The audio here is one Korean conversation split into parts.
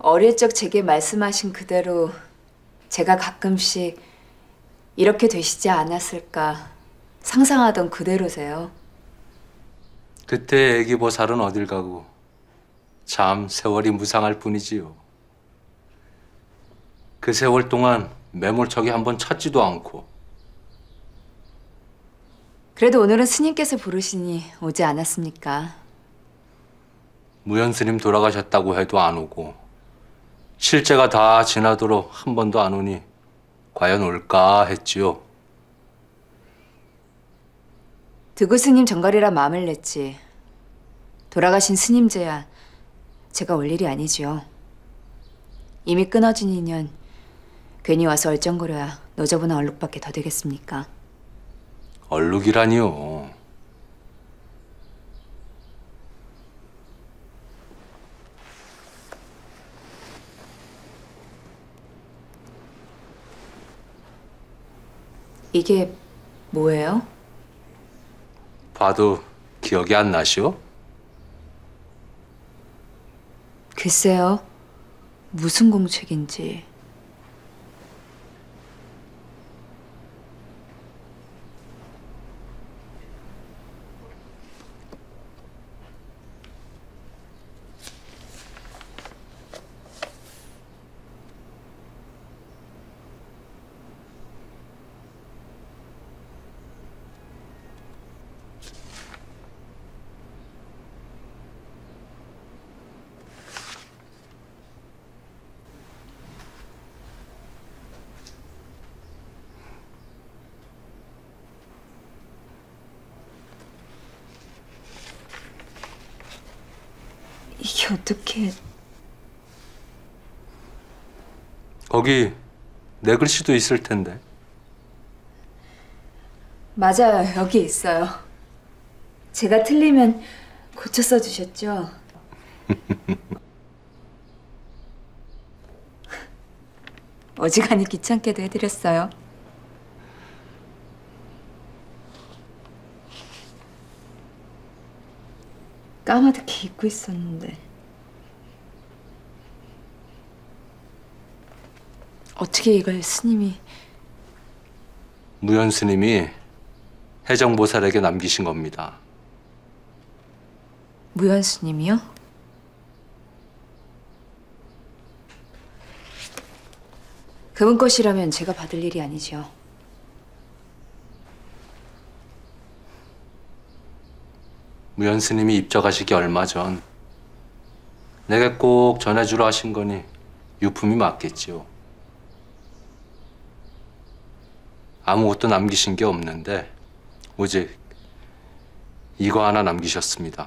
어릴 적 제게 말씀하신 그대로 제가 가끔씩 이렇게 되시지 않았을까 상상하던 그대로세요. 그때 애기 보살은 어딜 가고 참 세월이 무상할 뿐이지요. 그 세월 동안 매몰차게 한번 찾지도 않고. 그래도 오늘은 스님께서 부르시니 오지 않았습니까? 무연 스님 돌아가셨다고 해도 안 오고 실제가 다 지나도록 한 번도 안 오니 과연 올까 했지요. 드구 스님 정갈이라 마음을 냈지. 돌아가신 스님제야 제가 올 일이 아니지요. 이미 끊어진 인연 괜히 와서 얼쩡거려야 노저분한 얼룩밖에 더 되겠습니까? 얼룩이라니요. 이게 뭐예요? 봐도 기억이 안 나시오? 글쎄요. 무슨 공책인지. 이게 어떻게... 거기 내 글씨도 있을 텐데. 맞아요. 여기 있어요. 제가 틀리면 고쳐 써주셨죠? 어지간히 귀찮게도 해드렸어요. 까마득히 잊고 있었는데 어떻게 이걸 스님이... 무연 스님이 해정보살에게 남기신 겁니다. 무연 스님이요? 그분 것이라면 제가 받을 일이 아니죠. 무연 스님이 입적하시기 얼마 전 내게 꼭 전해주라 하신 거니 유품이 맞겠지요. 아무것도 남기신 게 없는데 오직 이거 하나 남기셨습니다.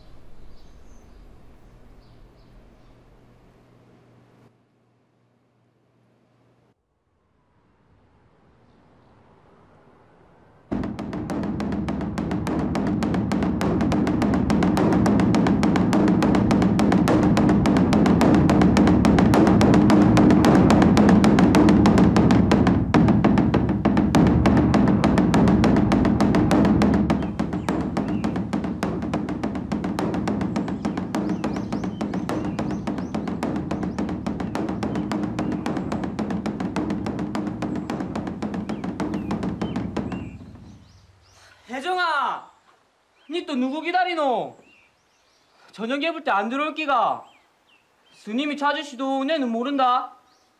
혜정아, 니 또 누구 기다리노? 저녁 예불 때 안 들어올 끼가? 스님이 찾으시도 내는 모른다.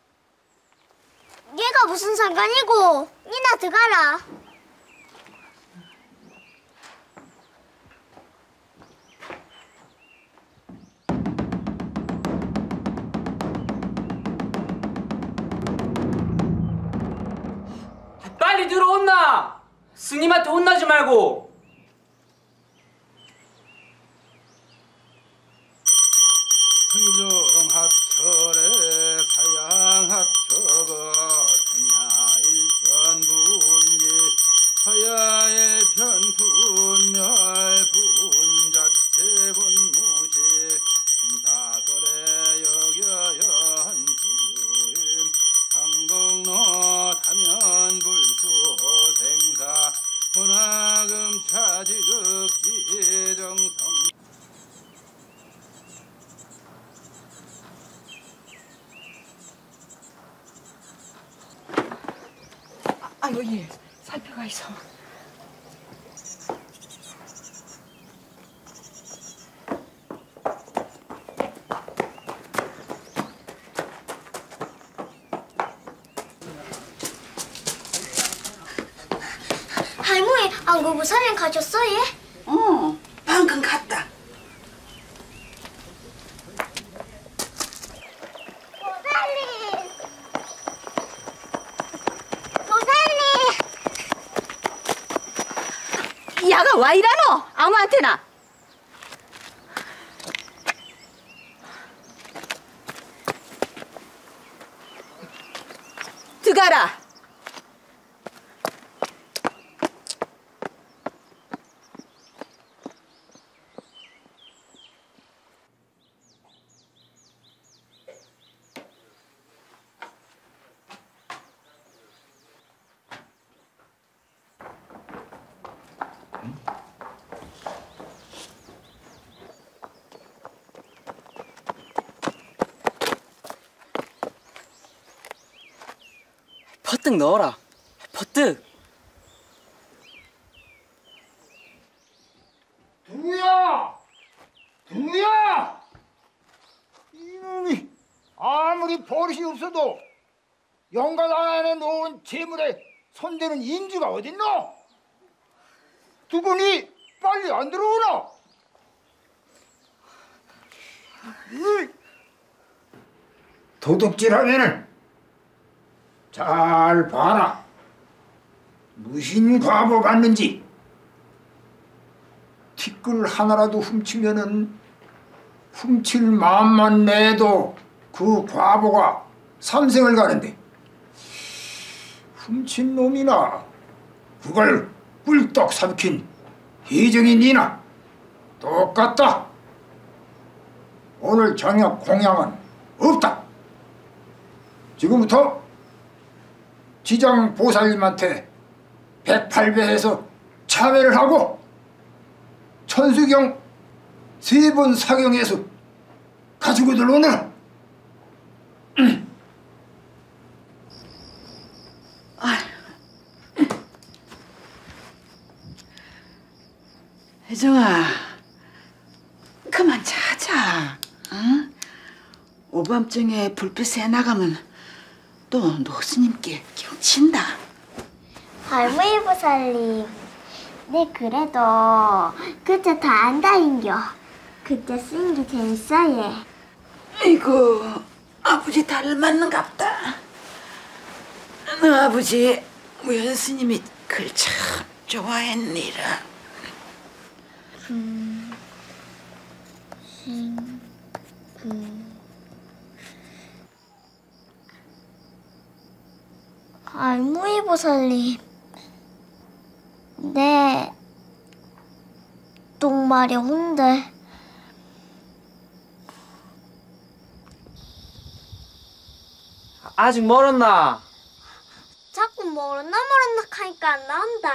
얘가 무슨 상관이고? 니나 들어가라. 빨리 들어온나! 스님한테 혼나지 말고! 흥정하철에 사양하처가 생야일편분기 사야일편분멸분자체분무시 행사거래 여겨연 두유임 상동로 단연불수 생사 문화금 아이고 예, 살펴가 있어. 할머니 안구부 살림 가셨어 얘? 방금 갔다. 보살님! 보살님! 야가 와 이라노? 아무한테나. 들어가라. 버뜩 넣어라. 버뜩. 두야! 두야! 이놈이 아무리 버릇이 없어도 영감 안에 놓은 재물에 손대는 인주가 어딨노? 두 분이 빨리 안 들어오나? 도둑질하면은 잘 봐라. 무슨 과보 받는지. 티끌 하나라도 훔치면은 훔칠 마음만 내도 그 과보가 삼생을 가는데 훔친 놈이나 그걸 꿀떡 삼킨 희정이 니나 똑같다. 오늘 저녁 공양은 없다. 지금부터 지장 보살님한테 108배해서 참회를 하고 천수경 3번 사경해서 가지고 들어오느라. 혜정아, 그만 자자. 응? 오밤중에 불빛에 나가면 또 노스님께 경친다. 할머니 보살님, 네 그래도 그때 다 안다인겨. 그때 쓴 게 재밌어 얘. 아이고, 아버지 닮았는갑다. 너 아버지 무현 스님이 글 참 좋아했니라. 할머니 보살님, 네 똥마려운데 아직 멀었나? 자꾸 멀었나 하니까 안 나온다.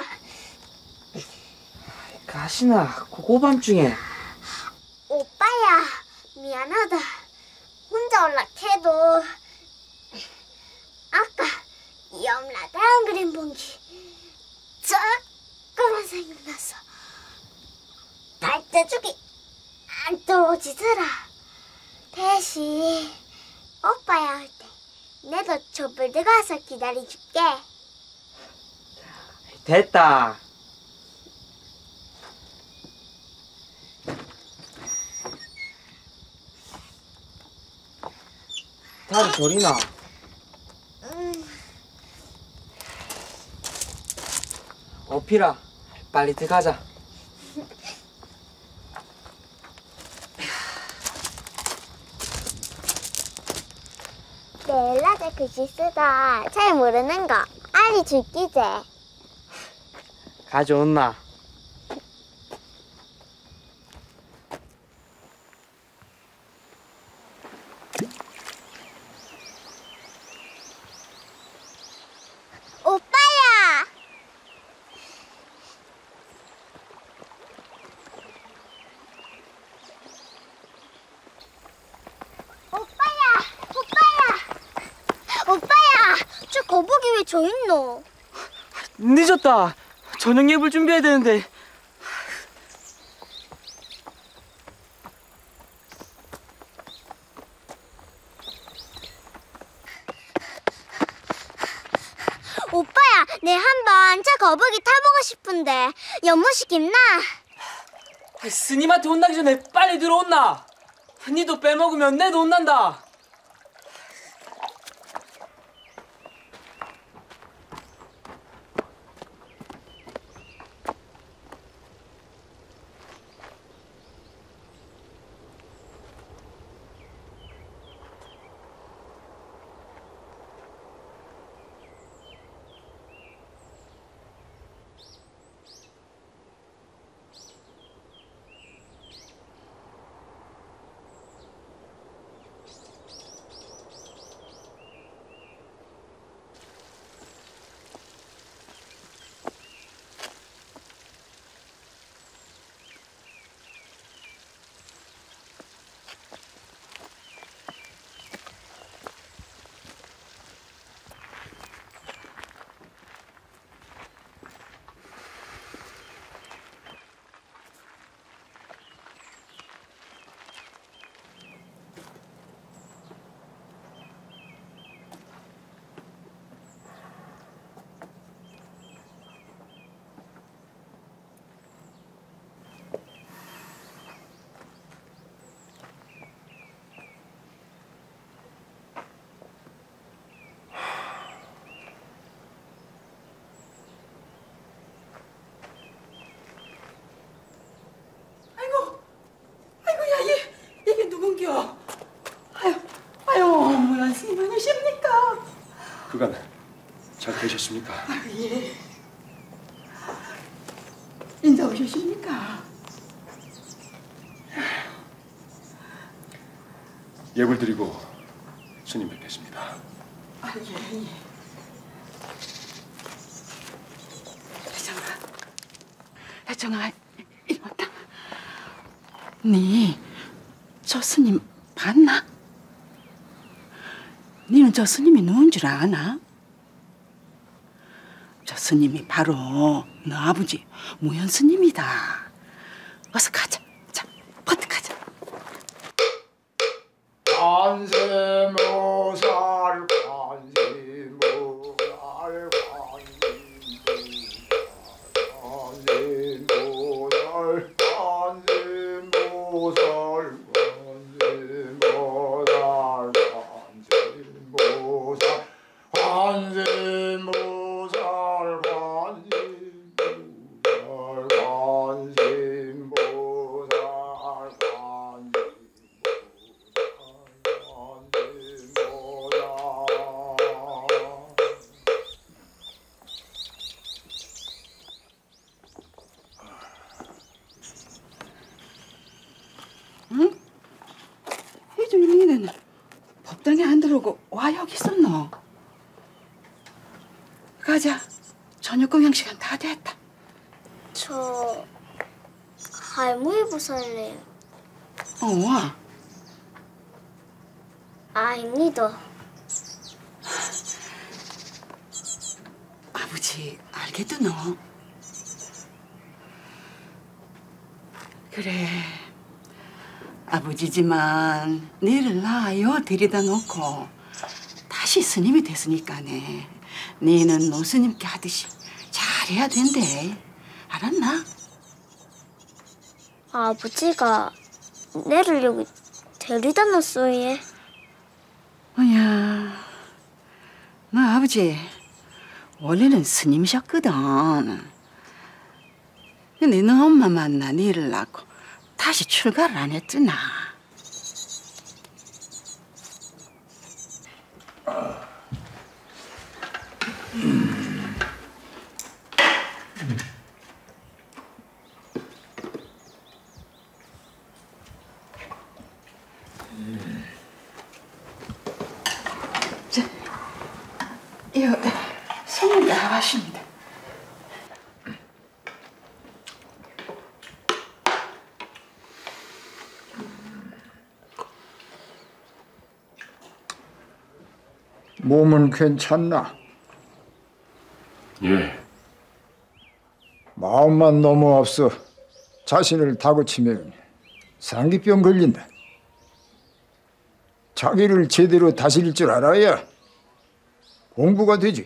가시나 고밤중에. 오빠야, 미안하다. 혼자 올락해도 아까 염라대왕 그림 본 게 자꾸만 생각났어. 발자국이 안 떨어지더라. 대신 오빠야 할 때 내도 촛불 들어가서 기다려줄게. 됐다. 다리 저리나. 어필아, 빨리 들어가자. 내일 낮에 글씨 쓰다 잘 모르는 거 알려줄기제. 가져온나. 오빠야! 오빠야! 저 거북이 왜 저 있노? 늦었다. 저녁 예불 준비해야 되는데. 오빠야, 내 한번 차 거북이 타보고 싶은데 연못이 깊나? 스님한테 혼나기 전에 빨리 들어온나. 니도 빼먹으면 내도 혼난다. 이게 누군겨? 아유, 무연 스님 아니십니까? 그간 잘 계셨습니까? 예. 인자 오셨습니까? 예불 드리고 스님 뵙겠습니다. 예. 혜정아, 이리 왔다. 네, 저 스님 봤나? 니는 저 스님이 누군 줄 아나? 저 스님이 바로 너 아버지 무현 스님이다. 어서 가자. 자, 버튼 가자. 관세모살 니는 법당에 안 들어오고 와 여기 있었노? 가자. 저녁 공양 시간 다 됐다. 저 할머니 보살래요. 와. 아닙니다. 아버지 알겠드노? 그래. 아버지지만 니를 낳아요 데려다 놓고 다시 스님이 됐으니까네. 니는 노스님께 하듯이 잘해야 된대. 알았나? 아버지가 내를 여기 데려다 놨어요. 뭐야, 너 아버지 원래는 스님이셨거든. 근데 너 엄마 만나 니를 낳고 다시 출가를 안 했잖아. 자, 이거 선물 나가십니다. 몸은 괜찮나? 예, 마음만 너무 없어 자신을 다그치면 상기병 걸린다. 자기를 제대로 다스릴 줄 알아야 공부가 되지.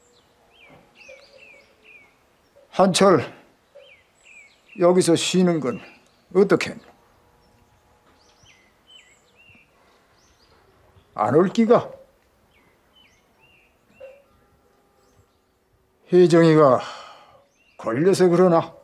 한철 여기서 쉬는 건 어떻게? 안 올 기가? 혜정이가 걸려서 그러나?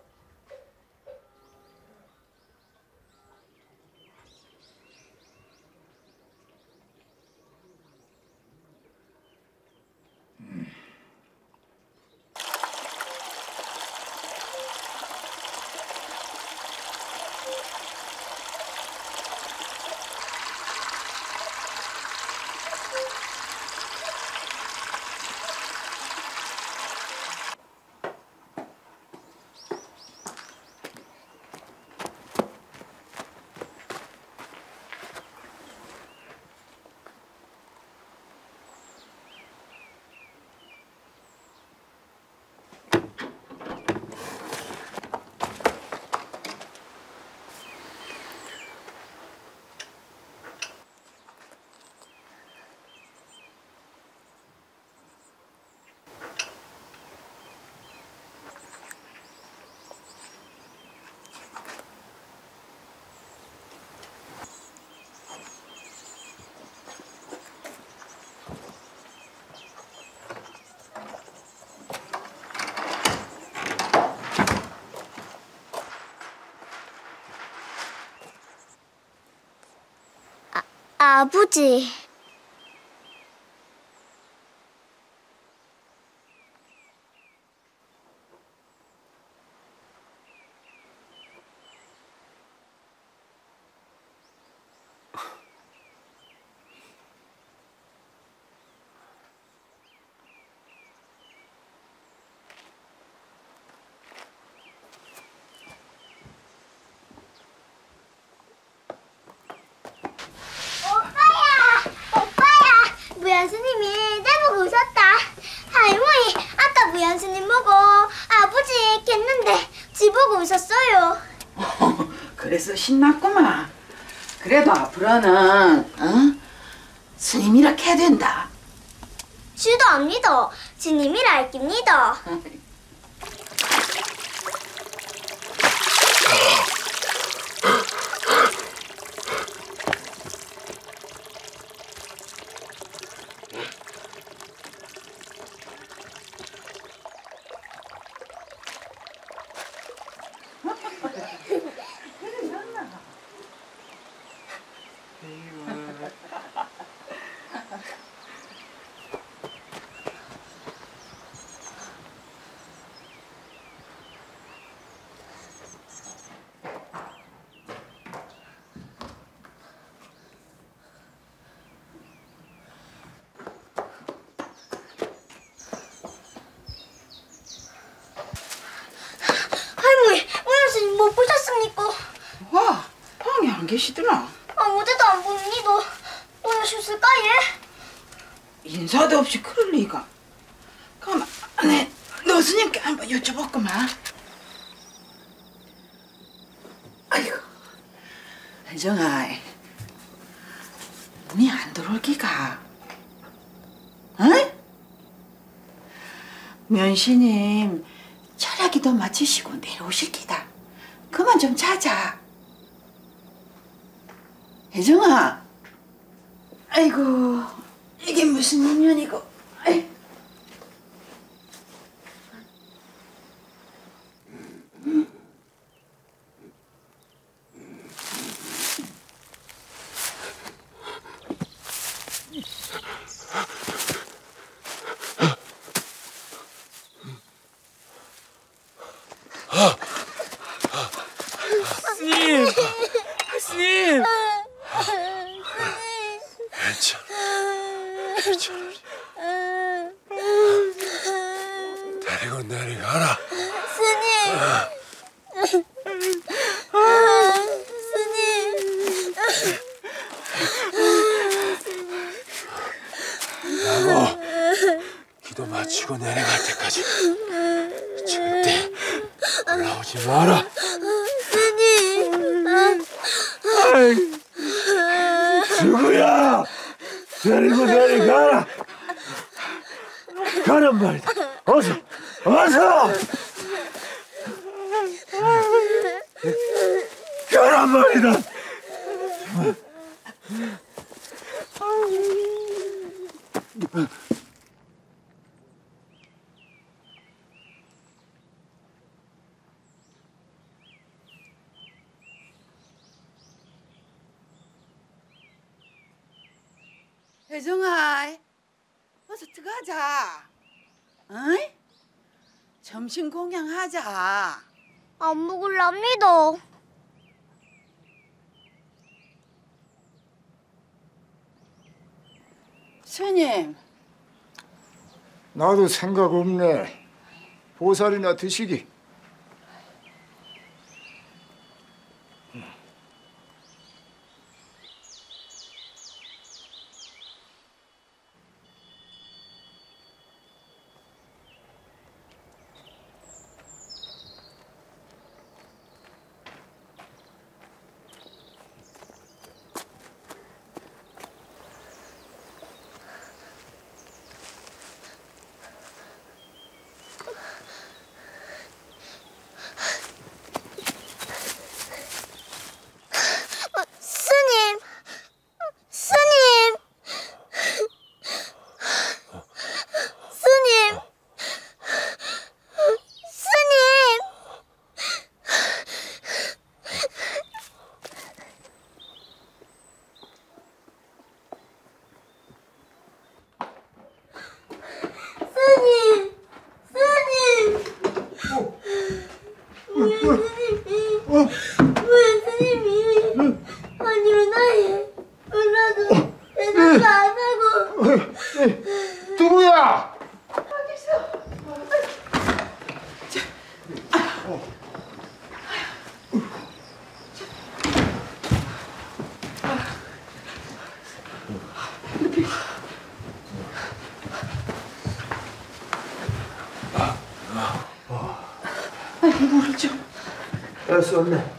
아버지. 무연스님이 내보고 오셨다. 할머니, 아까 무연스님 보고 아버지 겠는데 지 보고 오셨어요. 그래서 신났구만. 그래도 앞으로는 스님 이렇게 해야 된다. 지도 안 믿어. 지님이라 알깁니다. 할머니, 무연스님 못 보셨습니까? 와, 방에 안 계시더라. 아무데도 안 보입니다. 보내셨을까 예? 인사도 없이 그럴 리가. 그럼 네, 너 스님께 한번 여쭤봤구만. 아이고, 혜정아, 니 안 들어올 기가? 응? 면시님 철야기도 마치시고 내려오실 기다. 그만 좀 자자. 혜정아, 아이고, 이게 무슨 인연이고. 아이. 스님! 스님! 괜찮아. 데리고 내려가라. 스님. 나고 기도 마치고 내려갈 때까지 절대 와라. 스님. 누구야? 데리고 내려가라. 가란 말이다. 어서, 어서. 가란 말이다. 혜정아, 어서 들어가자. 어이? 점심 공양하자. 안 먹을랍니다. 스님, 나도 생각 없네. 보살이나 드시기. 스님. 스님. 스님. 스님. 스님. 스님. 왜 스님이 안 일어나요? 일어나도 대답도 안 하고. 누구야? 물을 좀. 알았어, 얼른.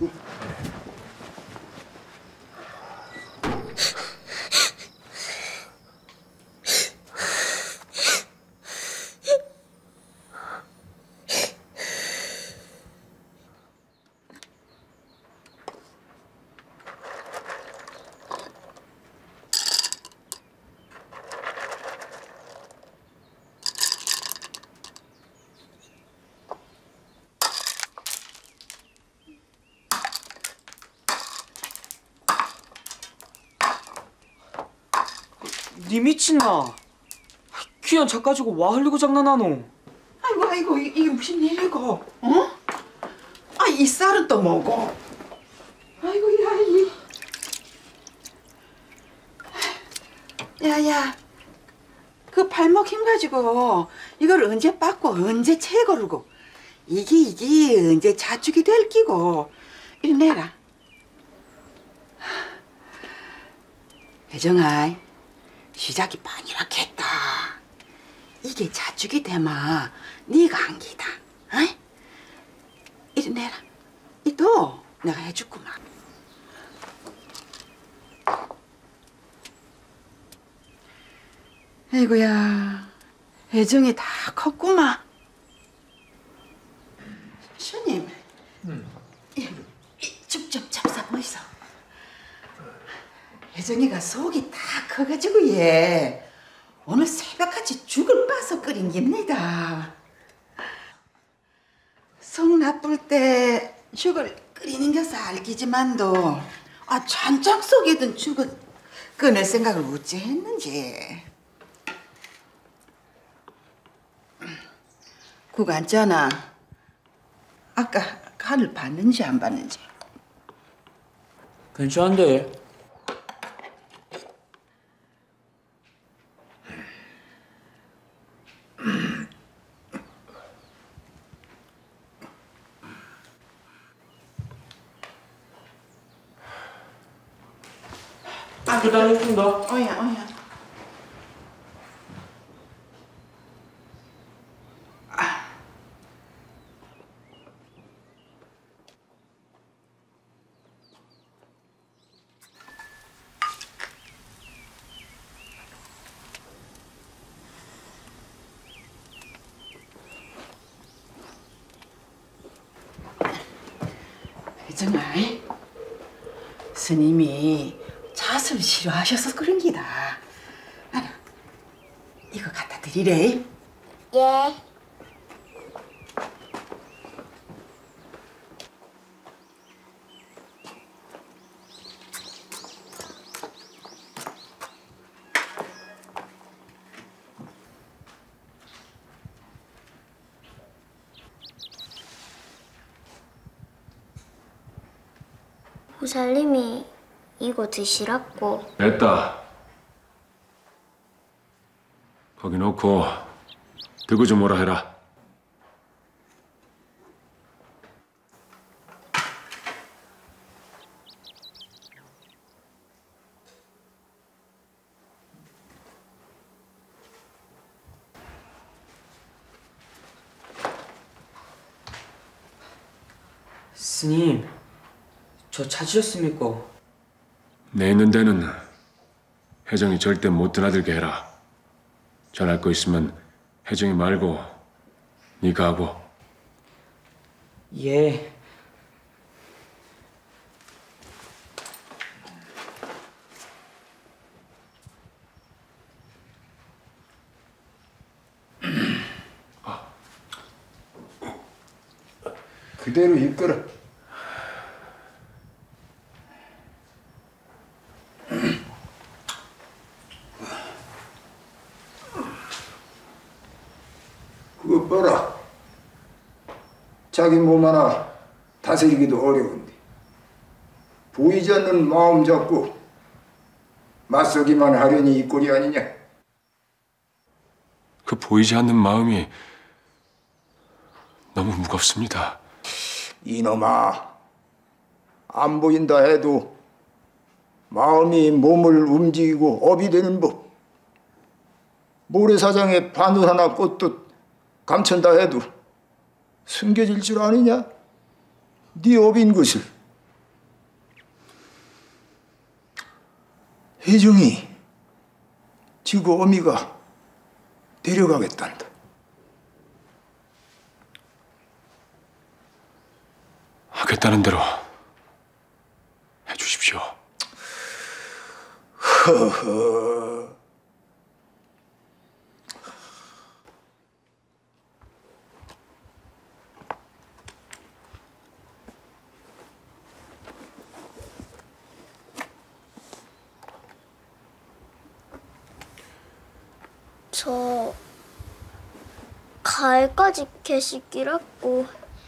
니 미친나? 귀한 차 가지고 와 흘리고 장난하노? 아이고, 아이고, 이게 무슨 일이고? 어? 아, 이 쌀은 또 뭐고? 아이고, 야, 야야, 그 발목 힘 가지고 이걸 언제 빻고 언제 채 거르고 이게 언제 자축이 될 끼고 이리 내라. 혜정아, 시작이 반이라겠다. 이게 자축이 되마 네가 한 기다. 어이? 이리 내라. 이도 내가 해줄구만. 아이고야, 혜정이 다 컸구만. 스님, 죽좀 잡사 보이소. 혜정이가 속이 다 커가지고 얘 오늘 새벽같이 죽을 빠서 끓인 깁니다. 속 나쁠 때 죽을 끓이는 것을 알기지만도 잔장 속에 든 죽을 끊을 생각을 어찌 했는지. 국 앉잖아. 아까 간을 봤는지 안 봤는지. 괜찮은데? 기다리겠습니다. 어야. 애정아, 스님이 잣을 싫어하셔서 그런 기다. 아나, 이거 갖다 드리래. 예. 보살님이 이거 드시라고. 됐다. 거기 놓고 들고 좀 오라 해라. 스님, 저 찾으셨습니까? 내 있는 데는 혜정이 절대 못 드나들게 해라. 전할 거 있으면 혜정이 말고 네가 하고. 예. 그대로 이끌어. 그거 봐라. 자기 몸 하나 다스리기도 어려운데 보이지 않는 마음 잡고 맞서기만 하려니 이 꼴이 아니냐. 그 보이지 않는 마음이 너무 무겁습니다. 이놈아, 안 보인다 해도 마음이 몸을 움직이고 업이 되는 법. 모래사장에 바늘 하나 꽂듯 감춘다 해도 숨겨질 줄 아느냐? 네 업인 것을. 혜정이 지구 어미가 데려가겠단다. 하겠다는 대로 해주십시오. 허허. 저 가을까지 계시기라고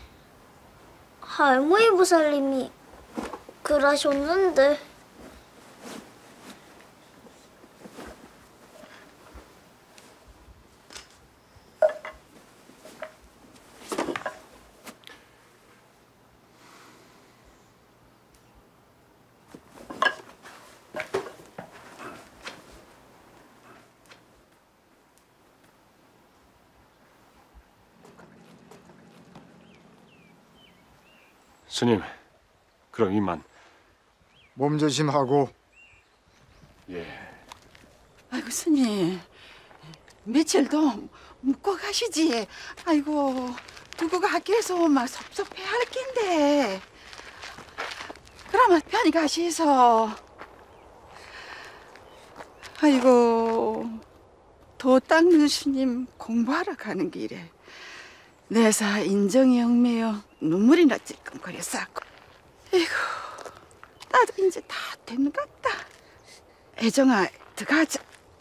할머니 보살님이 그러셨는데. 스님, 그럼 이만. 몸 조심하고. 예. 아이고 스님, 며칠 더 묵고 가시지. 아이고 두고 가게에서 막 섭섭해 할 낀데. 그러면 편히 가시소. 아이고 도 닦는 스님 공부하러 가는 길에 내사 인정이 얽매여 눈물이나 찔끔거렸었고. 아이고 나도 이제 다 됐는 것 같다. 애정아 들어가자.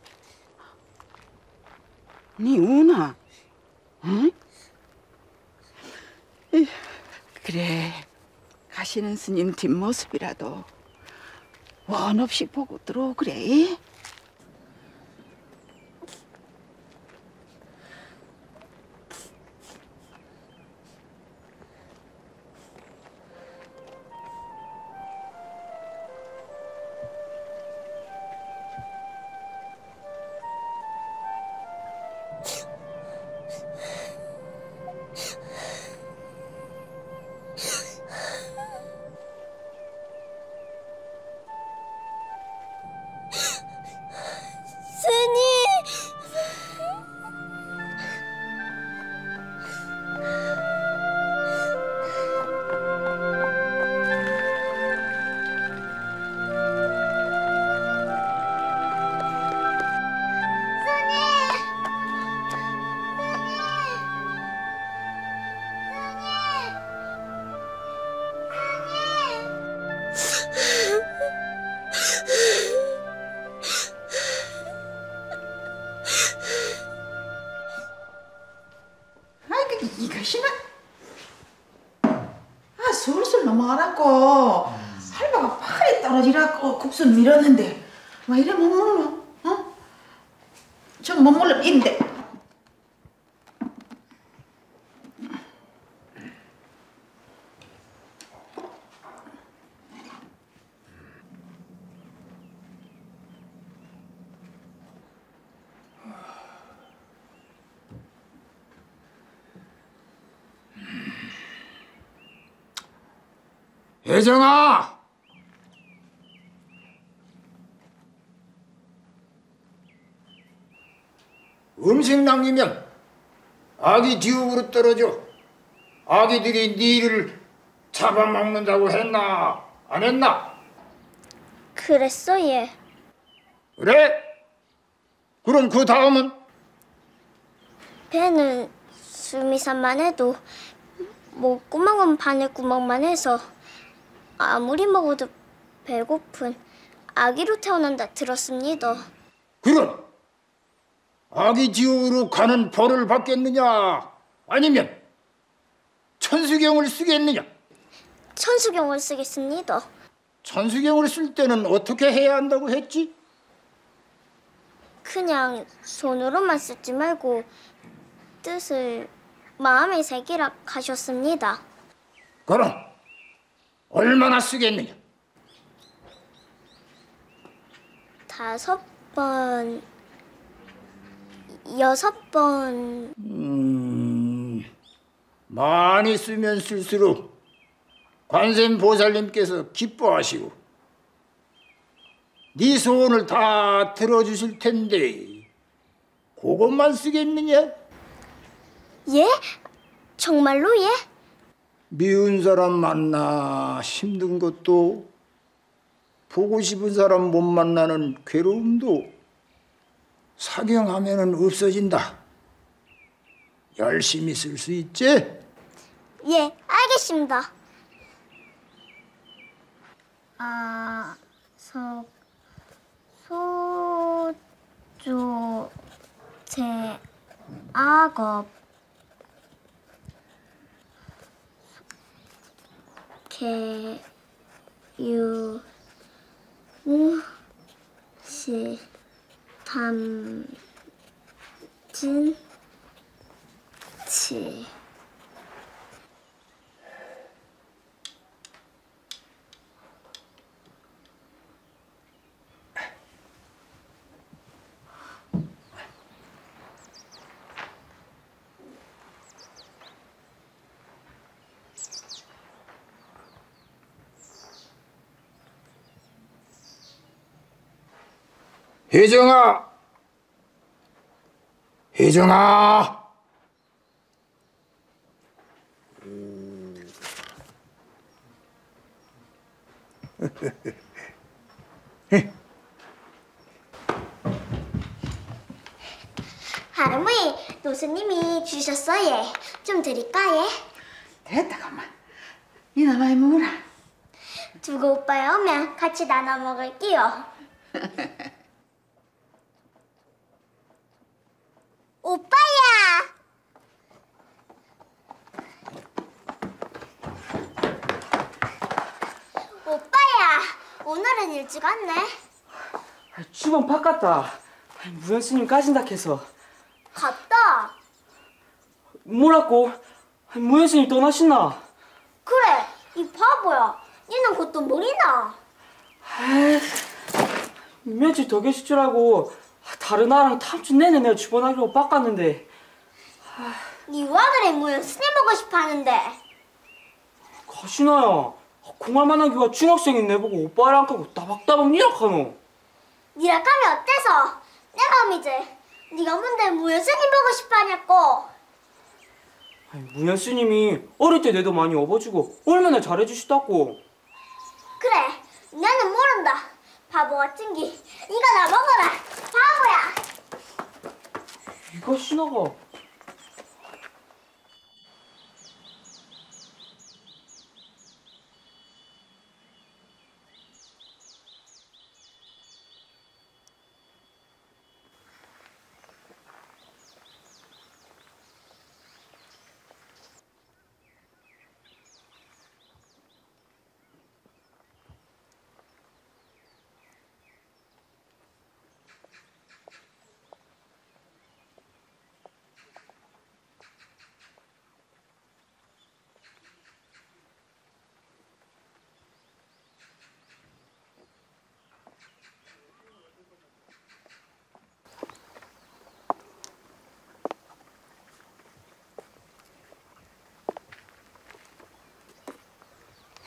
니 우나? 응? 에휴, 그래 가시는 스님 뒷모습이라도 원 없이 보고 들어오그래. 국수 밀었는데 왜 이래 못 먹노? 어? 저 못 먹으면 인데. 혜정아! 음식 남기면 아기 지옥으로 떨어져. 아기들이 네 일을 잡아먹는다고 했나? 안 했나? 그랬어 얘. 그래? 그럼 그 다음은? 배는 수미산만 해도 목구멍은 바늘구멍만 해서 아무리 먹어도 배고픈 아기로 태어난다 들었습니다. 그럼 아기 지옥으로 가는 벌을 받겠느냐? 아니면 천수경을 쓰겠느냐? 천수경을 쓰겠습니다. 천수경을 쓸 때는 어떻게 해야 한다고 했지? 그냥 손으로만 쓰지 말고 뜻을 마음에 새기라 하셨습니다. 그럼 얼마나 쓰겠느냐? 5번, 6번. 많이 쓰면 쓸수록 관세음보살님께서 기뻐하시고 네 소원을 다 들어주실 텐데 그것만 쓰겠느냐? 예? 정말로 예? 미운 사람 만나 힘든 것도 보고 싶은 사람 못 만나는 괴로움도 사경하면은 없어진다. 열심히 쓸 수 있지? 예, 알겠습니다. 소조, 제악업, 개유무시, 담진치. 혜정아! 혜정아! 할머니, 노스님이 주셨어 예. 좀 드릴까 예? 됐다 가만. 니나 많이 먹어라. 두고 오빠에 오면 같이 나눠 먹을게요. 오빠야! 오빠야, 오늘은 일찍 왔네. 주방 바꿨다. 무현스님 까진다 해서. 갔다. 뭐라고? 무현스님 떠나신나? 그래, 이 바보야. 니는 그것도 모르나? 며칠 더 계실 줄 알고 다른 아랑 탐주 내내 내가 주번하기로 바꿨는데. 니와 그래 뭐야 스님 보고 싶어 하는데. 가시나야. 공할만한 기가 중학생인 내보고 오빠랑 하고 따박따박 니락하노. 니락하면 어때서? 내가 이제 니가 뭔데 뭐야 스님 보고 싶어 하냐고. 무현스님이 어릴 때 내도 많이 업어주고 얼마나 잘해주시다고. 그래, 나는 모른다. 바보 같은 기. 이거 나 먹어라. 바보야. 이거 신나가.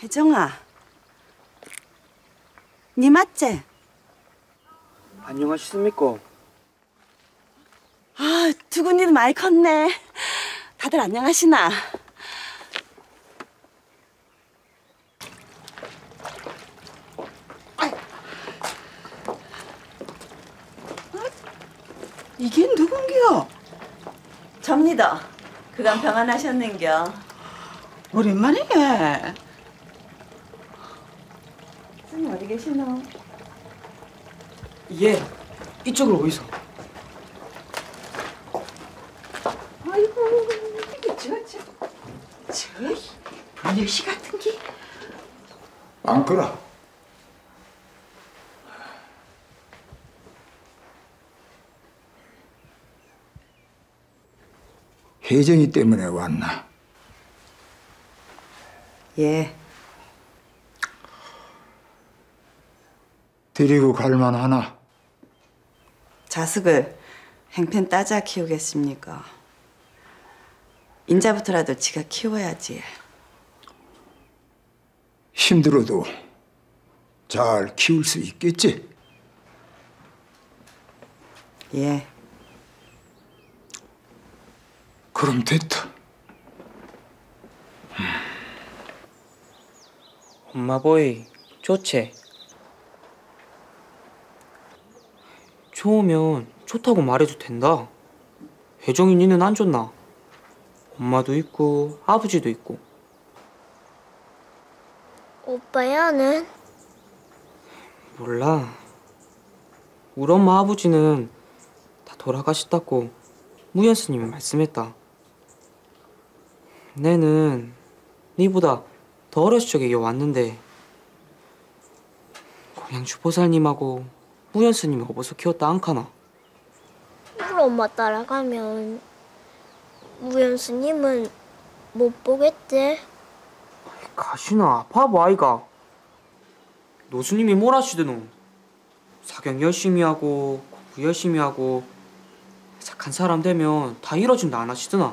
혜정아, 니 맞지? 안녕하십니까? 아, 두근이도 많이 컸네. 다들 안녕하시나? 이게 누군겨? 접니다. 그간 평안하셨는겨? 오랜만이네. 스님 어디 계시노? 예, 이쪽으로 오이소. 아이고, 이게 분녀시 같은 게. 많거라. 혜정이 때문에 왔나? 예. 데리고 갈만하나? 자식을 행편 따자 키우겠습니까? 인자부터라도 지가 키워야지. 힘들어도 잘 키울 수 있겠지? 예. 그럼 됐다. 엄마 보이, 좋지? 좋으면 좋다고 말해도 된다. 혜정이 니는 안 좋나? 엄마도 있고 아버지도 있고. 오빠야는? 몰라. 우리 엄마 아버지는 다 돌아가셨다고 무연 스님이 말씀했다. 내는 니보다 더 어렸을 적에 여 왔는데 그냥 주보살님하고 무연 스님이 업어서 키웠다 안카나. 우리 엄마 따라가면 무연 스님은 못 보겠대. 가시나 바보 아이가. 노스님이 뭘 하시드노? 사경 열심히 하고 공부 열심히 하고 착한 사람 되면 다 이뤄준다 안 하시드나?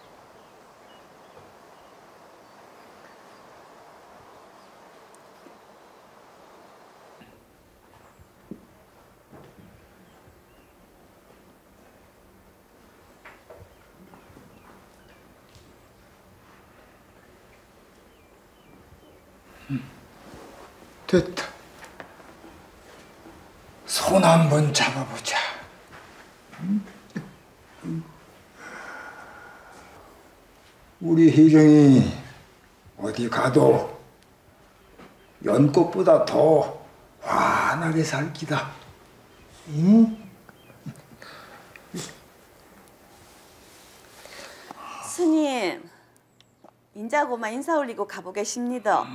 됐다. 손 한번 잡아보자. 우리 혜정이 어디 가도 연꽃보다 더 환하게 살 기다. 응? 스님, 인자고만 인사 올리고 가보겠습니다.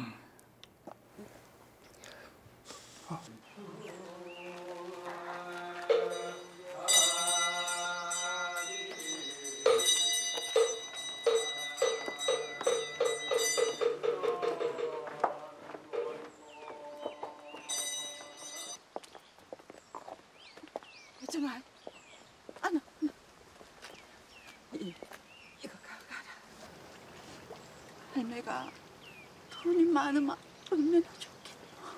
혜정아, 안아. 이거 가라. 할매가 돈이 많으면 얼마나 좋겠노.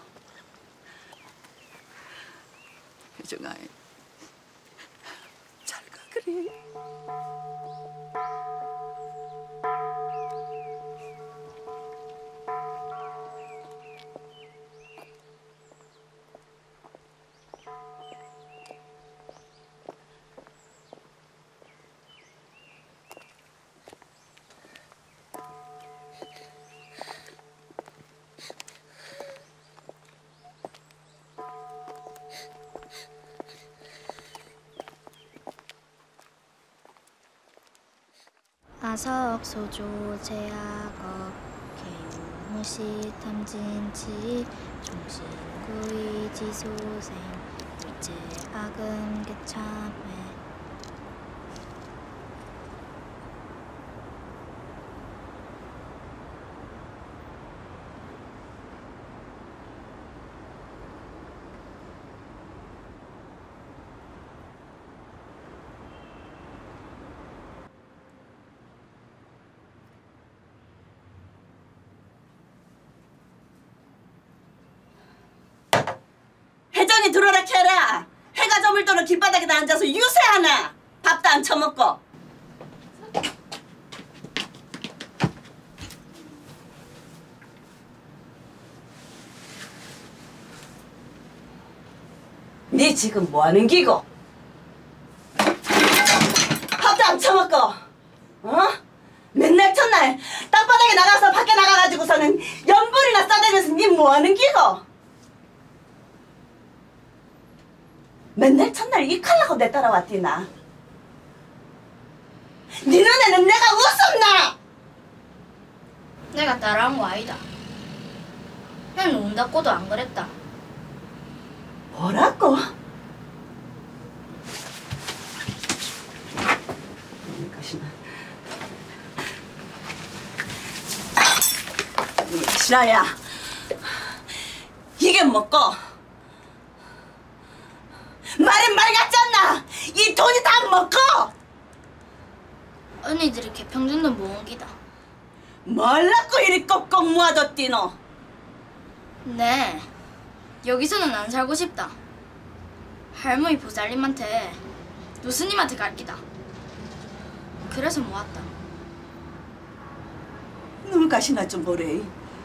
혜정아, 잘 가 그래. 아석 소조 제약업 개유무시 탐진치 종신구이 지소생 일제 악음 개참회 생각해라. 해가 저물도록 길바닥에다 앉아서 유세하나. 밥도 안 처먹고. 네 지금 뭐하는 기고? 밥도 안 처먹고, 어? 맨날 첫날 땅바닥에 나가서 밖에 나가가지고서는 연불이나 싸대면서 네 뭐하는 기고? 맨날 첫날 이 칼라고 내 따라왔디나? 네 눈에는 내가 웃었나? 내가 따라한 거 아니다. 난 운다고도 안 그랬다. 뭐라고? 신아야, 이게 뭐고? 말은 말 같지 않나? 이 돈이 다 뭐고? 언니들이 개평준 돈 모은 기다. 뭘라고 이리 꼭꼭 모아뒀디 너? 네, 여기서는 안 살고 싶다. 할머니 보살님한테 노스님한테 갈 기다. 그래서 모았다. 눈가시나 좀 보래.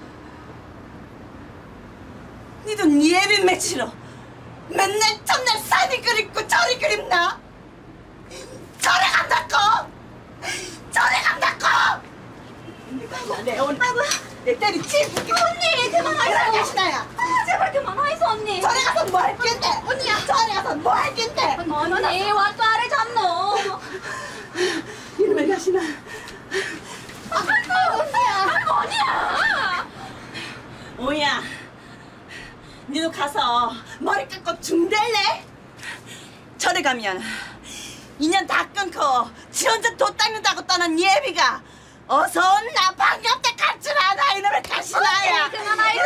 니도 니 애비 맺히러 맨날 첫날 산이 그립고 저리 그립나? 저리 간다고! 저리 간다고! 내 오늘 내 딸이 찌부기. 언니 그만하이소. 가시나야. 제발 그만하이소 언니. 저리 가서 뭐 할 낀데? 언니야. 저리 가서 뭐 할 낀데? 언니 와또 아래 잡노. 이놈의 가시나. 언니야. 오야, 니도 가서 머리 깎고 중댈래? 저리 가면 2년 다 끊고 지 혼자 돈 닦는다고 떠난 니 애비가 어서 온나 반갑다 갈 줄 아나 이놈의 가시나야. 그만하이소.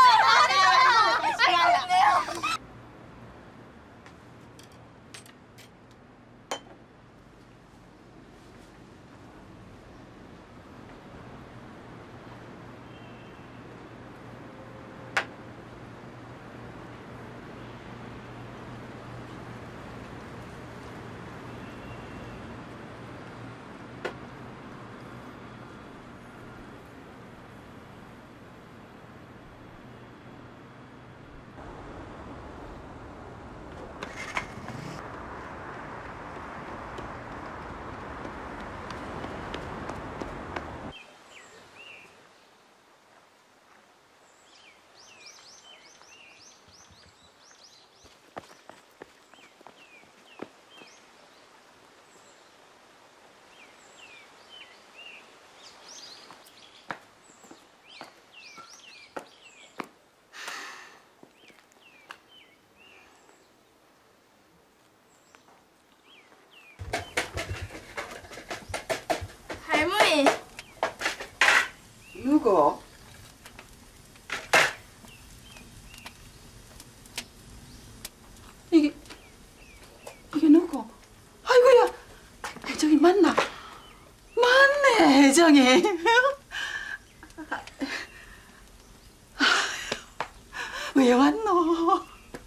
할머니. 누구? 이게 누구? 아이고야, 혜정이 맞나? 맞네, 혜정이. 왜 왔노?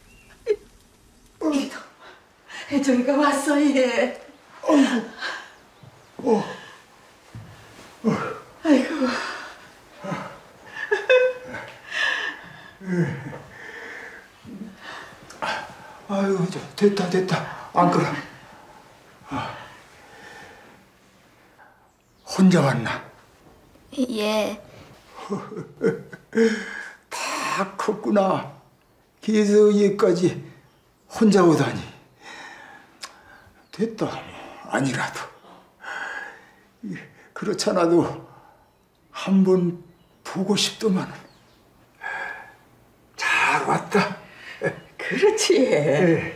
혜정이가 왔어, 얘. 아이고. 아유, 됐다. 안 그래. 혼자 왔나? 예. 다 컸구나. 그래서 여기까지 혼자 오다니. 됐다. 아니라도. 그렇잖아도 한 번 보고 싶더만. 잘 왔다. 그렇지.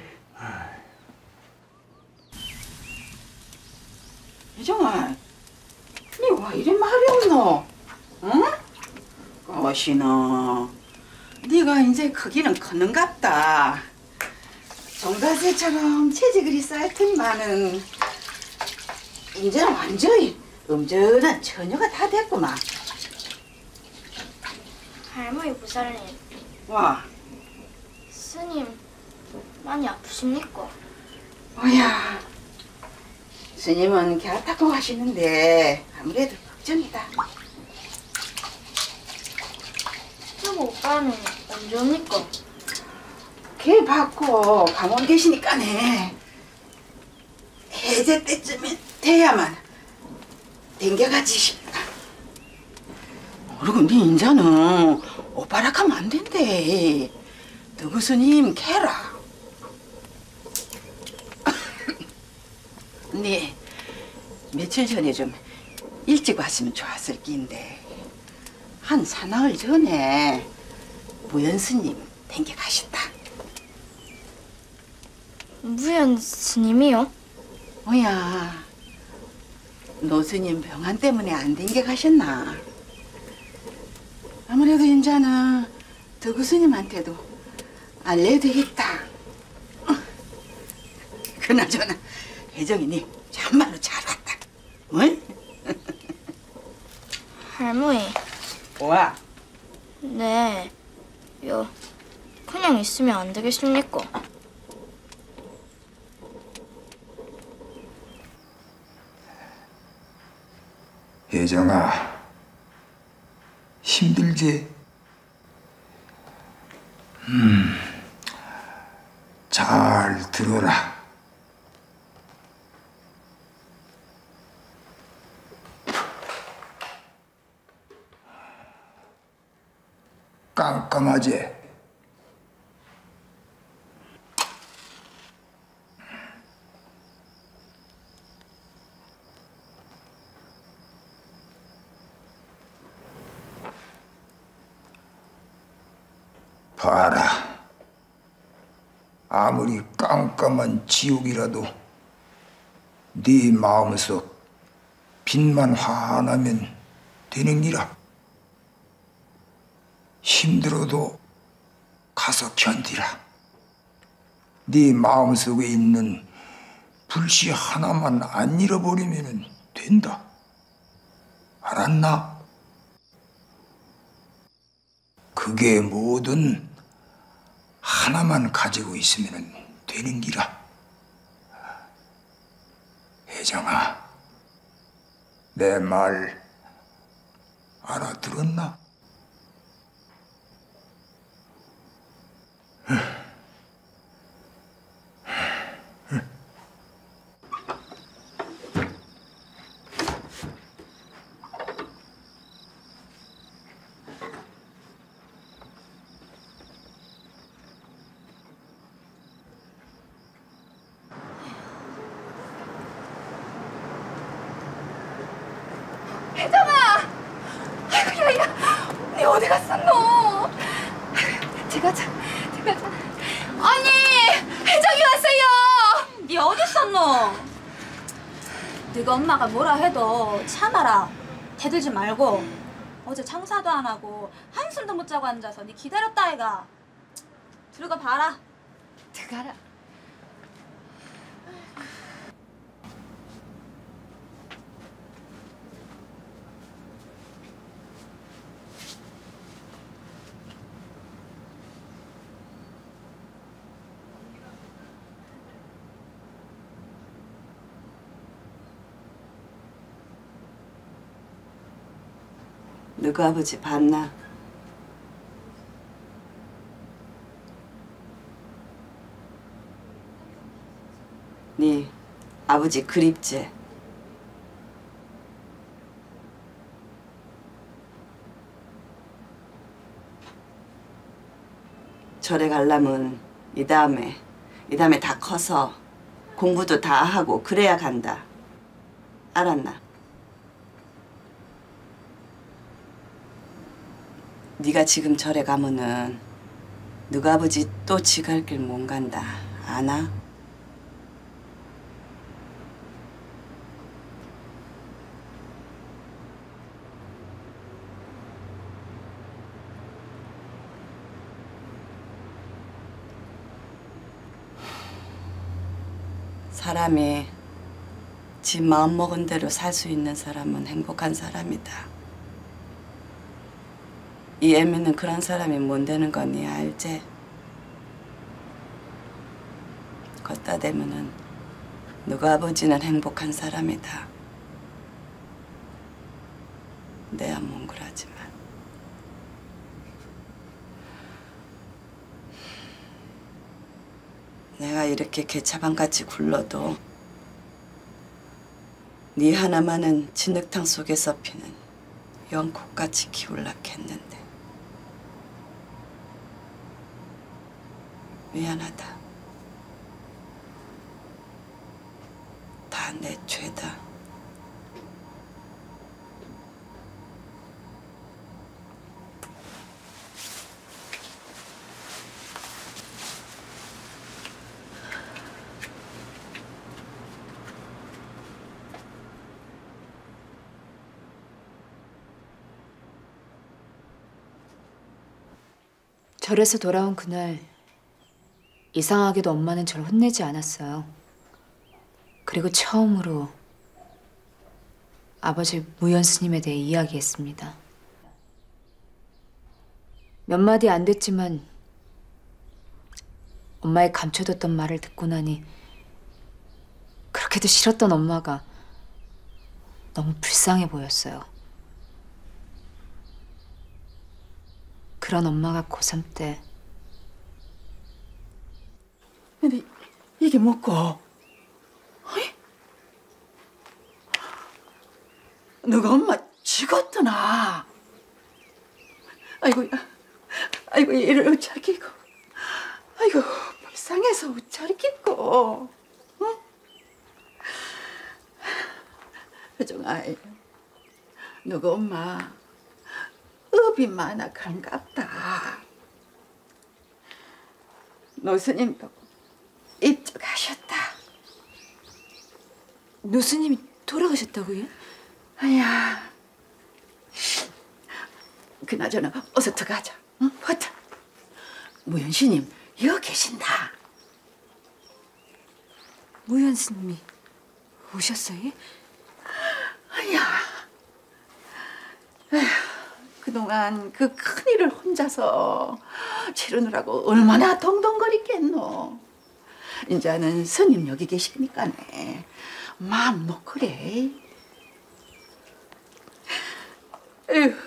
혜정아, 니 와 이리 말이 없노? 응? 꽃이너, 네가 이제 크기는 컸는갑다. 종가새처럼 체지글이 쌓였더니만은 이제는 완전히 음전한 처녀가 다 됐구만. 할머니 보살님. 와, 스님 많이 아프십니까? 뭐야, 스님은 개 타고 가시는데 아무래도 걱정이다. 그럼 오빠는 언제 옵니까? 개 받고 강원 계시니까네. 해제 때쯤에 돼야만 댕겨가지 싶다. 그리고 네 인자는 오빠락 하면 안 된대. 누구 스님 캐라. 네 며칠 전에 좀 일찍 왔으면 좋았을 끼인데 한 사나흘 전에 무연 스님 댕겨 가셨다. 무연 스님이요? 뭐야, 노 스님 병환 때문에 안 댕겨 가셨나? 아무래도 인자는 덕우 스님한테도 알려야 되겠다. 그나저나 혜정이 니 참말로 잘 왔다. 응? 할머니. 와. 네. 그냥 있으면 안 되겠습니까? 혜정아, 힘들지? 잘 들어라. 깜깜하지? 봐라. 아무리 깜깜한 지옥이라도 네 마음속 빛만 환하면 되는 기라. 힘들어도 가서 견디라. 네 마음속에 있는 불씨 하나만 안 잃어버리면 된다. 알았나? 그게 뭐든 하나만 가지고 있으면 되는 기라. 혜정아, 내 말 알아들었나? 혜정아! 아이고, 야야! 니 어디 갔었노? 제가 아니! 혜정이 왔어요! 니 어디 있었노? 네가 엄마가 뭐라 해도 참아라. 대들지 말고. 어제 장사도 안 하고 한숨도 못 자고 앉아서 니 기다렸다 아이가. 들어가 봐라. 들어가라. 너그 아버지 봤나? 네 아버지 그립지? 절에 가려면 이 다음에 다 커서 공부도 다 하고 그래야 간다. 알았나? 네가 지금 절에 가면은 너가 아버지 또 지 갈 길 못 간다. 아나? 사람이 지 마음 먹은 대로 살 수 있는 사람은 행복한 사람이다. 이 애미는 그런 사람이 못 되는 거니 알지? 걷다 대면은 누구 아버지는 행복한 사람이다. 내야 몽글하지만. 내가 이렇게 개차반같이 굴러도 네 하나만은 진흙탕 속에서 피는 연꽃같이 키울라 했는데 미안하다. 다 내 죄다. 절에서 돌아온 그날 이상하게도 엄마는 절 혼내지 않았어요. 그리고 처음으로 아버지 무연 스님에 대해 이야기했습니다. 몇 마디 안 됐지만 엄마의 감춰뒀던 말을 듣고 나니 그렇게도 싫었던 엄마가 너무 불쌍해 보였어요. 그런 엄마가 고3 때 근데 이게 뭐고? 어이? 너가 엄마 죽었더나. 아이고, 아이고 이를 어쩌기고. 아이고 불쌍해서 어쩌기고. 응? 혜정아, 너가 엄마 업이 많아 그런갑다. 노스님도 입쪽하셨다. 노스님이 돌아가셨다고요? 아야, 그나저나 어서 들어가자. 응? 버터. 무연스님 여기 계신다. 무연 스님이 오셨어요? 아야, 에휴, 그동안 그 큰일을 혼자서 치르느라고 얼마나 동동거리겠노. 이제는 스님 여기 계시니까네 마음 놓으래. 에휴.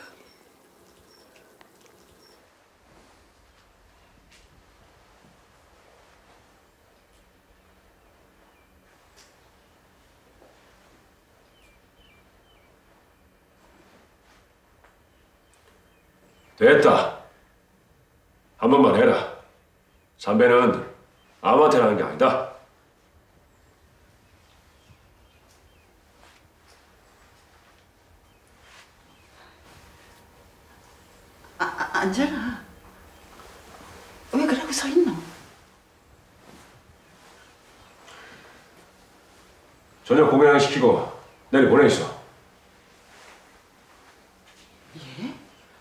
됐다. 한 번만 해라. 삼배는 아무한테나 하는 게 아니다. 앉아라. 왜 그러고 서 있노? 저녁 공양시키고 내일 보내있어. 예?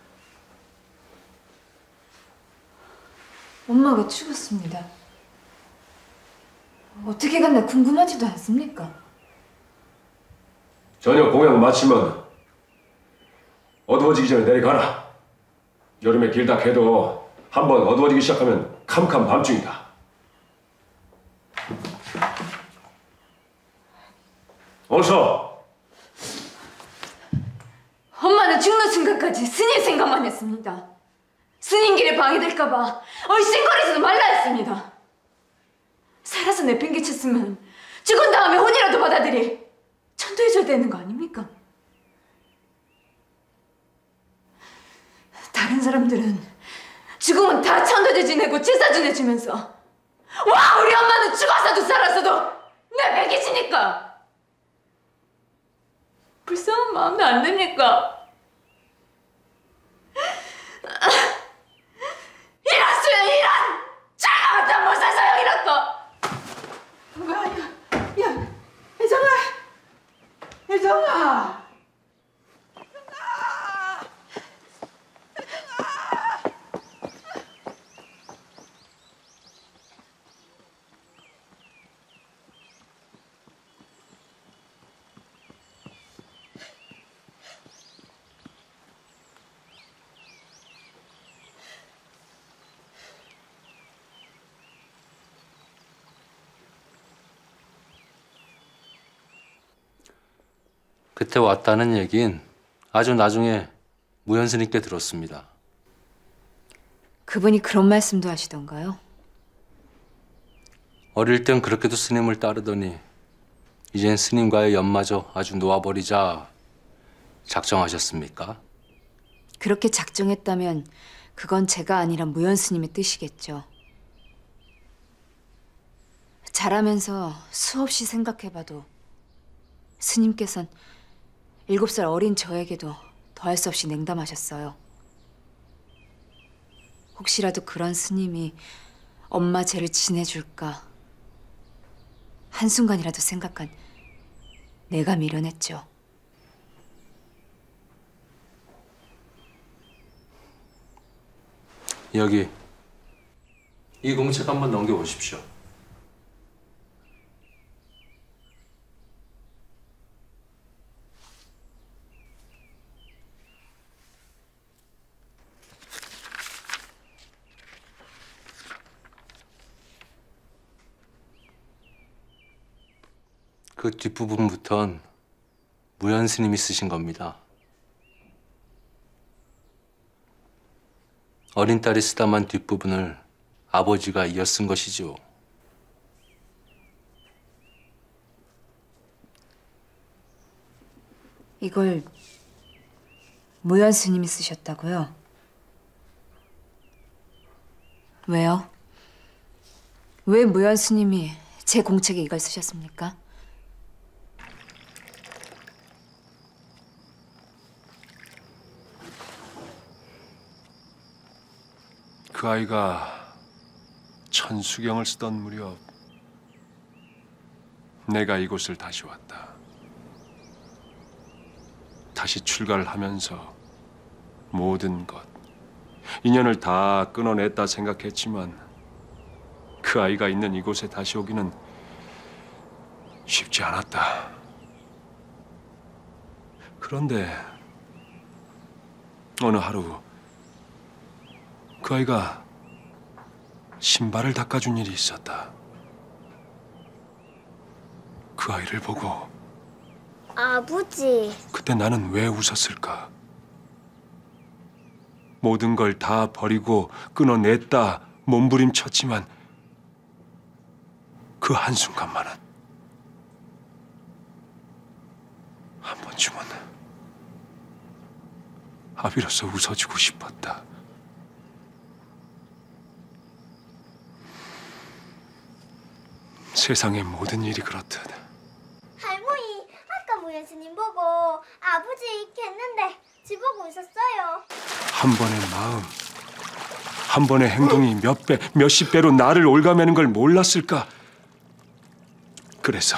엄마가 죽었습니다. 어떻게 갔나 궁금하지도 않습니까? 저녁 공양 마치면 어두워지기 전에 내려가라. 여름에 길다 해도 한번 어두워지기 시작하면 캄캄 밤중이다. 어서. 엄마는 죽는 순간까지 스님 생각만 했습니다. 스님 길에 방해될까 봐 얼씬거리지도 말라 했습니다. 살아서 내팽개쳤으면 죽은 다음에 혼이라도 받아들이 천도해줘야 되는 거 아닙니까? 다른 사람들은 죽으면 다 천도제 지내고 제사 지내주면서 와 우리 엄마는 죽었어도 살았어도 내팽개치니까 불쌍한 마음이 안 됩니까? 이런 수연 이런 자가 같은 무슨 소용이랄까? 야, 혜정아, 혜정아. 그때 왔다는 얘긴 아주 나중에 무현 스님께 들었습니다. 그분이 그런 말씀도 하시던가요? 어릴 땐 그렇게도 스님을 따르더니 이젠 스님과의 연마저 아주 놓아버리자 작정하셨습니까? 그렇게 작정했다면 그건 제가 아니라 무현 스님의 뜻이겠죠. 자라면서 수없이 생각해봐도 스님께선 7살 어린 저에게도 더할 수 없이 냉담하셨어요. 혹시라도 그런 스님이 엄마 죄를 지내줄까 한순간이라도 생각한 내가 미련했죠. 여기 이 공책 한번 넘겨보십시오. 그 뒷부분부턴 무현 스님이 쓰신 겁니다. 어린 딸이 쓰다만 뒷부분을 아버지가 이어 쓴 것이죠. 이걸 무현 스님이 쓰셨다고요? 왜요? 왜 무현 스님이 제 공책에 이걸 쓰셨습니까? 그 아이가 천수경을 쓰던 무렵 내가 이곳을 다시 왔다. 다시 출가를 하면서 모든 것, 인연을 다 끊어냈다 생각했지만 그 아이가 있는 이곳에 다시 오기는 쉽지 않았다. 그런데 어느 하루 그 아이가 신발을 닦아준 일이 있었다. 그 아이를 보고 아버지. 그때 나는 왜 웃었을까? 모든 걸 다 버리고 끊어냈다 몸부림쳤지만 그 한순간만은 한 번쯤은 아비로서 웃어주고 싶었다. 세상의 모든 일이 그렇듯 할머니, 아까 무현 스님 보고 아버지 겠는데 지보고 있었어요. 한 번의 마음, 한 번의 행동이 몇 배, 몇십 배로 나를 올가매는 걸 몰랐을까? 그래서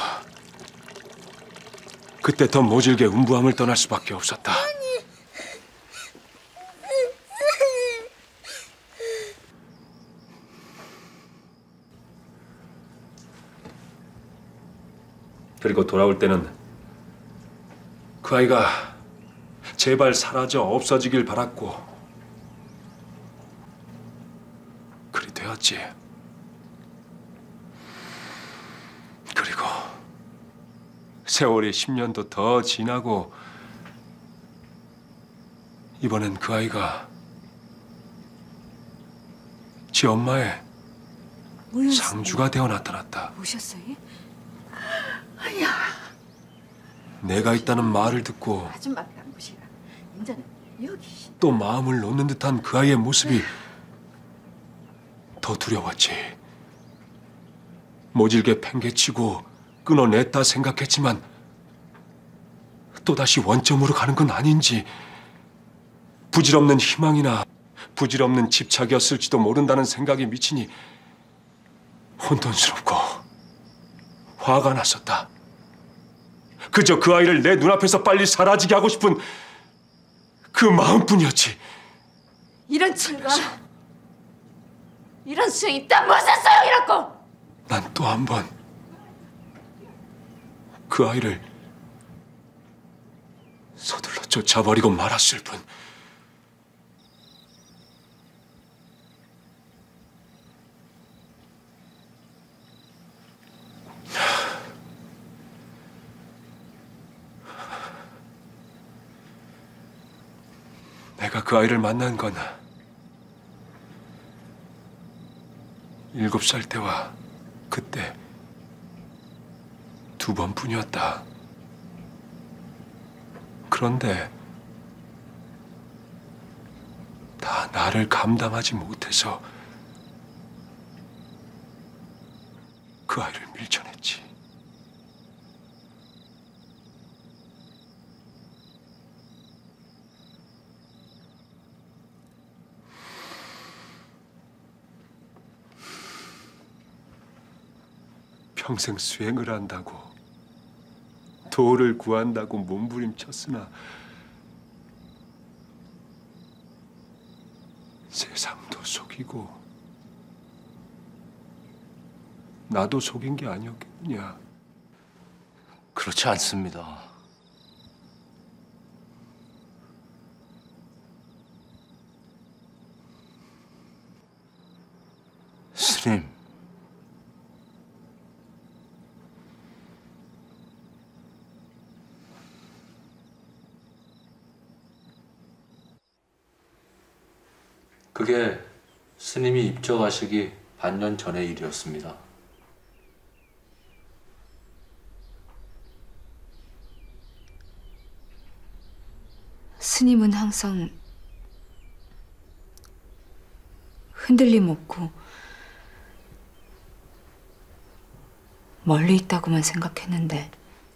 그때 더 모질게 음부함을 떠날 수밖에 없었다. 그리고 돌아올 때는 그 아이가 제발 사라져 없어지길 바랐고 그리 되었지. 그리고 세월이 10년도 더 지나고 이번엔 그 아이가 지 엄마의 상주가 되어 나타났다. 오셨어요? 내가 있다는 말을 듣고 아줌마가 무시라. 이제는 여기. 또 마음을 놓는 듯한 그 아이의 모습이 더 두려웠지. 모질게 팽개치고 끊어냈다 생각했지만 또다시 원점으로 가는 건 아닌지, 부질없는 희망이나 부질없는 집착이었을지도 모른다는 생각이 미치니 혼돈스럽고 화가 났었다. 그저 그 아이를 내 눈앞에서 빨리 사라지게 하고 싶은 그 마음뿐이었지. 이런 친구가 이런 수행이 딱 무슨 소용이라고! 난 또 한 번 그 아이를 서둘러 쫓아버리고 말았을 뿐. 내가 그 아이를 만난 건 7살 때와 그때 2번뿐이었다. 그런데 다 나를 감당하지 못해서 그 아이를 밀쳐냈지. 평생 수행을 한다고 도를 구한다고 몸부림쳤으나 세상도 속이고 나도 속인 게 아니었겠느냐. 그렇지 않습니다. 스님, 그게 스님이 입적하시기 반년 전의 일이었습니다. 스님은 항상 흔들림 없고 멀리 있다고만 생각했는데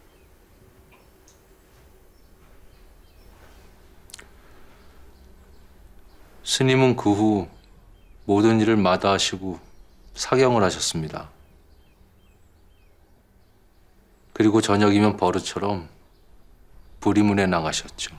스님은 그 후 모든 일을 마다하시고 사경을 하셨습니다. 그리고 저녁이면 버릇처럼 부리문에 나가셨죠.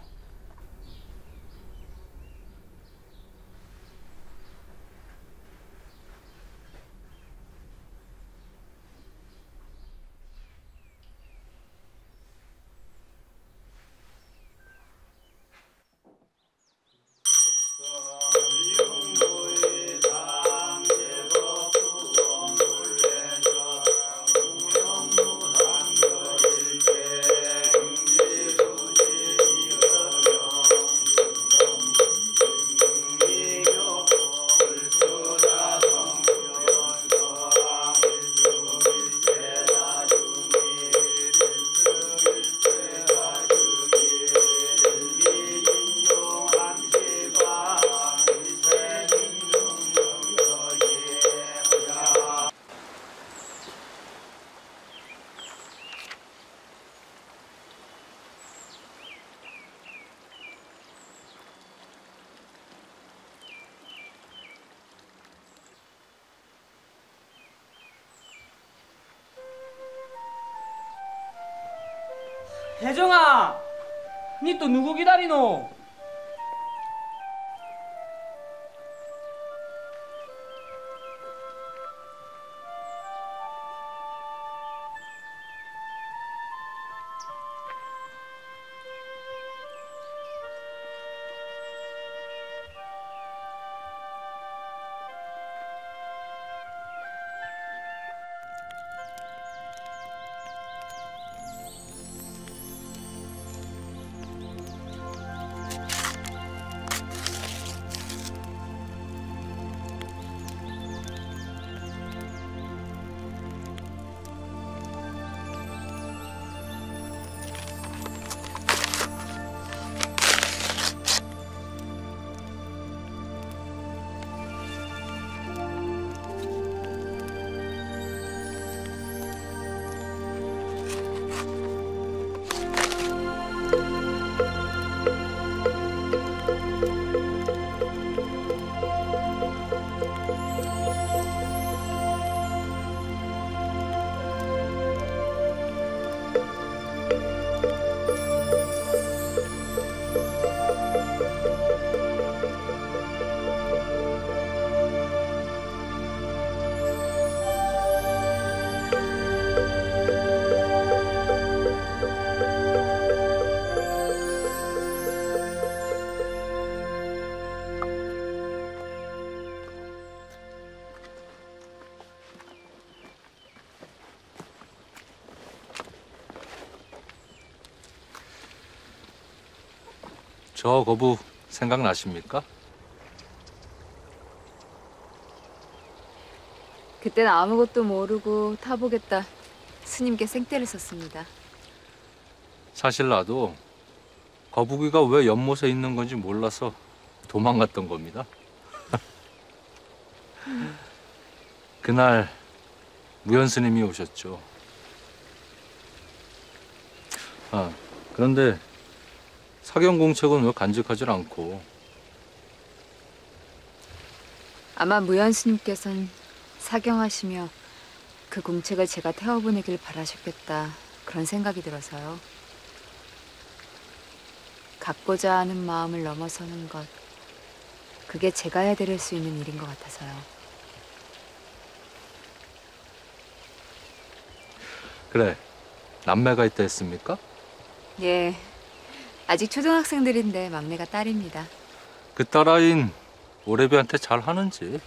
혜정아, 니 또 누구 기다리노? 저 거부 생각나십니까? 그땐 아무것도 모르고 타보겠다 스님께 생떼를 썼습니다. 사실 나도 거북이가 왜 연못에 있는 건지 몰라서 도망갔던 겁니다. 그날 무현 스님이 오셨죠. 아, 그런데 사경 공책은 왜 간직하질 않고? 아마 무현 스님께서는 사경하시며 그 공책을 제가 태워보내길 바라셨겠다 그런 생각이 들어서요. 갖고자 하는 마음을 넘어서는 것 그게 제가 해드릴 수 있는 일인 것 같아서요. 그래, 남매가 있다 했습니까? 예, 아직 초등학생들인데 막내가 딸입니다. 그 딸아이는 오래비한테 잘 하는지.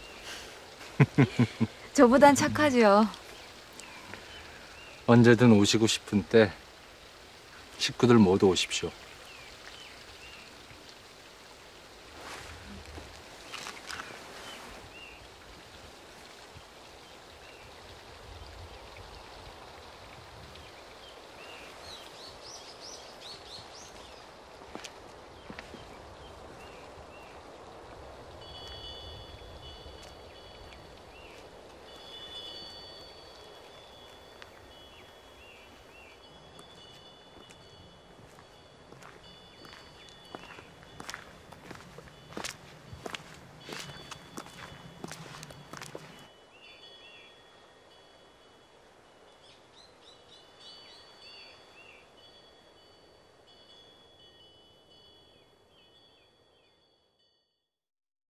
저보단 착하죠. 언제든 오시고 싶은 때 식구들 모두 오십시오.